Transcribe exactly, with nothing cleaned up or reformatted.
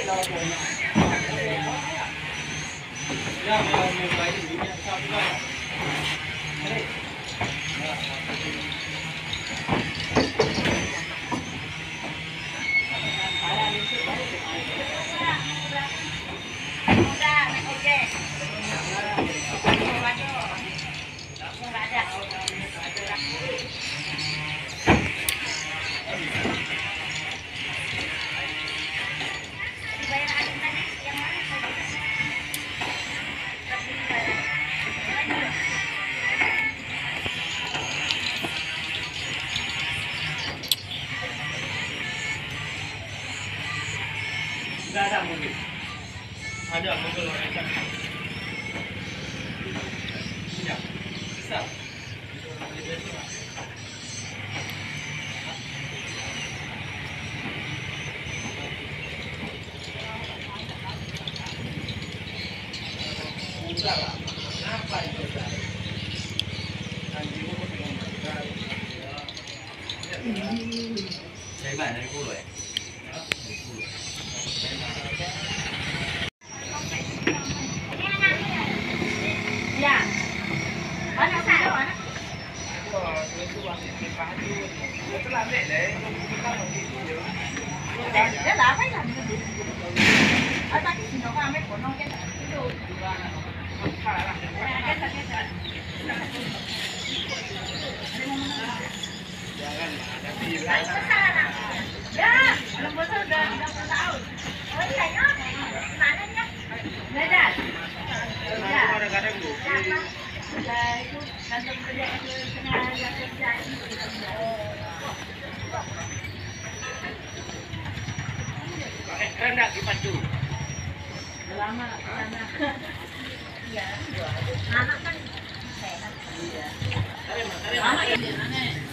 Tidak ada mobil. Ada mobil orang yang ya, bisa. Enggak lah. Kenapa itu? Anjingmu kok bingung banget. Dari mana? Dari Pulau ya? Dari Pulau. Ya. Mana sana mana? Để lại phải làm cái gì? Ở ta cái gì nó có mấy của nó cái này. Ya, belum betul udah udah tahu. Oh iya ya, mana ya? Beda. Ya. Kadang-kadang bu. Ya itu kantor kerja tenaga kerja itu. Keren nggak kipas tuh? Lama, lama. Iya. Anak kan sehat. Iya. Lama ini aneh.